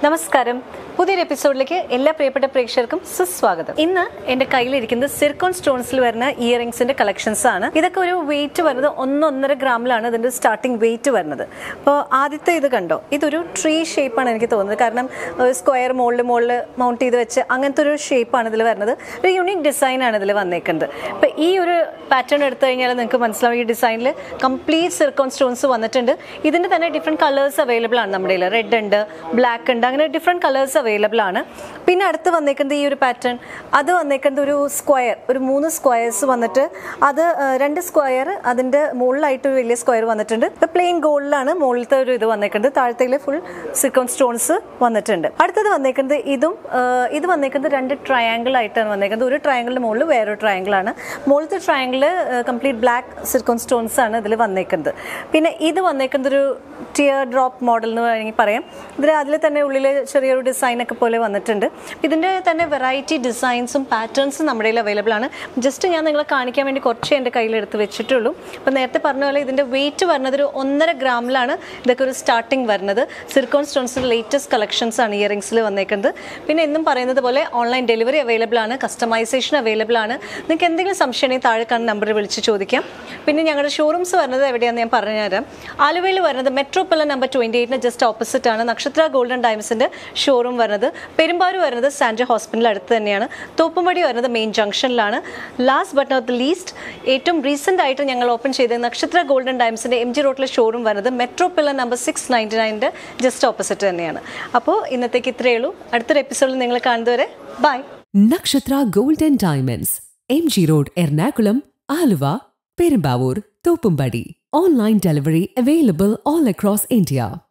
നമസ്കാരം. പുതിയൊരു എപ്പിസോഡിലേക്ക് എല്ലാ പ്രിയപ്പെട്ട പ്രേക്ഷകർക്കും സുസ്വാഗതം. ഇന്ന് എന്റെ കയ്യിലിരിക്കുന്നത് സിർക്കോൺ സ്റ്റോൺസിൽ വരുന്ന ഇയറിംഗ്സിന്റെ കളക്ഷൻസ് ആണ്. ഇതൊക്കെ ഒരു വെയിറ്റ് വരുന്നത് 1.5 ഗ്രാമിലാണ് ഇതിന്റെ സ്റ്റാർട്ടിംഗ് വെയിറ്റ് വരുന്നത്. അപ്പോൾ ആദ്യത്തെ ഇത് കണ്ടോ, ഇതൊരു ട്രീ ഷേപ്പാണ് എനിക്ക് തോന്നുന്നത്. കാരണം സ്ക്വയർ മുകളിൽ മൗണ്ട് ചെയ്ത് വെച്ച് അങ്ങനത്തെ ഒരു ഷേപ്പാണ് ഇതിൽ വരുന്നത്. ഒരു യുണീക് ഡിസൈനാണ് ഇതിൽ വന്നേക്കുന്നത്. അപ്പോൾ ഈ ഒരു പാറ്റേൺ എടുത്തു കഴിഞ്ഞാൽ നിങ്ങൾക്ക് മനസ്സിലാവും, ഈ ഡിസൈനിൽ കംപ്ലീറ്റ് സിർക്കോൺ സ്റ്റോൺസ് വന്നിട്ടുണ്ട്. ഇതിന്റെ തന്നെ ഡിഫറെൻറ്റ് കളേഴ്സ് അവൈലബിൾ ആണ് നമ്മുടെ കയ്യിൽ. റെഡ് ഉണ്ട്, ബ്ലാക്ക് ഉണ്ട്, അങ്ങനെ ഡിഫറെൻറ്റ് കളേഴ്സ് അവൈലബിൾ ആണ്. പിന്നെ അടുത്ത് വന്നേക്കുന്നത് ഈ ഒരു പാറ്റേൺ, അത് വന്നേക്കുന്നത് ഒരു സ്ക്വയർ, ഒരു 3 സ്ക്വയേഴ്സ് വന്നിട്ട് അത് 2 സ്ക്വയർ അതിൻ്റെ മുകളിലായിട്ട് ഒരു വലിയ സ്ക്വയർ വന്നിട്ടുണ്ട്. ഇപ്പോൾ പ്ലെയിൻ ഗോൾഡിലാണ് മുകളിലത്തെ ഒരു ഇത് വന്നേക്കുന്നത്. താഴത്തേക്ക് ഫുൾ സിർക്കോൺ സ്റ്റോൺസ് വന്നിട്ടുണ്ട്. അടുത്തത് വന്നേക്കുന്നത് ഇത് വന്നേക്കുന്നത് 2 ട്രയാങ്കിൾ ആയിട്ടാണ് വന്നേക്കുന്നത്. ഒരു ട്രയാങ്കിളിൻ്റെ മുകളിൽ വേറൊരു ട്രയാങ്കിൾ ആണ്. മുകളിലത്തെ triangle complete black zircon stones ആണ് ഇതിൽ വന്നേക്കുന്നത്. പിന്നെ ഇത് വന്നേക്കുന്നത് ഒരു ടിയർ ഡ്രോപ്പ് മോഡൽ എന്ന് വേണമെങ്കിൽ പറയാം. അതിൽ തന്നെ ഉള്ളിൽ ചെറിയൊരു ഡിസൈനൊക്കെ പോലെ വന്നിട്ടുണ്ട്. ഇതിൻ്റെ തന്നെ വെറൈറ്റി ഡിസൈൻസും പാറ്റേൺസും നമ്മുടെ കയ്യിൽ അവൈലബിൾ ആണ്. ജസ്റ്റ് ഞാൻ നിങ്ങളെ കാണിക്കാൻ വേണ്ടി കുറച്ച് എൻ്റെ കയ്യിലെടുത്ത് വെച്ചിട്ടുള്ളൂ. അപ്പോൾ നേരത്തെ പറഞ്ഞ പോലെ ഇതിൻ്റെ വെയിറ്റ് വരുന്നത് ഒരു 1.5 ഗ്രാമിലാണ് ഇതൊക്കെ ഒരു സ്റ്റാർട്ടിങ് വരുന്നത്. സിർക്കോൺ സ്റ്റോൺസിൻ്റെ ലേറ്റസ്റ്റ് കളക്ഷൻസ് ആണ് ഇയറിംഗ്സിൽ വന്നേക്കുന്നത്. പിന്നെ എന്നും പറയുന്നത് പോലെ ഓൺലൈൻ ഡെലിവറി അവൈലബിൾ ആണ്, കസ്റ്റമൈസേഷൻ അവൈലബിൾ ആണ്. നിങ്ങൾക്ക് എന്തെങ്കിലും സംശയം ഉണ്ടെങ്കിൽ താഴെ കാണുന്ന നമ്പറിൽ വിളിച്ച് ചോദിക്കാം. പിന്നെ ഞങ്ങളുടെ ഷോറൂംസ് വരുന്നത് എവിടെയാണെന്ന് ഞാൻ പറഞ്ഞുതരാം. ആലുവയിൽ വരുന്നത് metro pillar number 28 just opposite ആണ് നക്ഷത്ര ഗോൾഡൻ ഡയമണ്ട്സിൻ്റെ ഷോറൂം വരുന്നത്. പെരുമ്പാവൂർ വരുന്നത് സാൻഡ്ര ഹോസ്പിറ്റൽ അടുത്ത് തന്നെയാണ്. തോപ്പുംപടി വരുന്നത് മെയിൻ ജംഗ്ഷനിലാണ്. Last but not the least, ഏറ്റവും റീസെൻ്റ് ആയിട്ട് ഞങ്ങൾ ഓപ്പൺ ചെയ്ത നക്ഷത്ര ഗോൾഡൻ ഡയമണ്ട്സിൻ്റെ MG റോഡിലെ ഷോറൂം വരുന്നത് metro pillar number 699 just opposite തന്നെയാണ്. അപ്പോൾ ഇന്നത്തേക്ക് ഇത്രയേ ഉള്ളൂ. അടുത്തൊരു എപ്പിസോഡിൽ നിങ്ങൾ കാണുന്നതുവരെ bye. Nakshatra golden diamonds, MG road, Ernakulam, Aluva, Perumbavoor, Thoppumpady. Online delivery available all across India.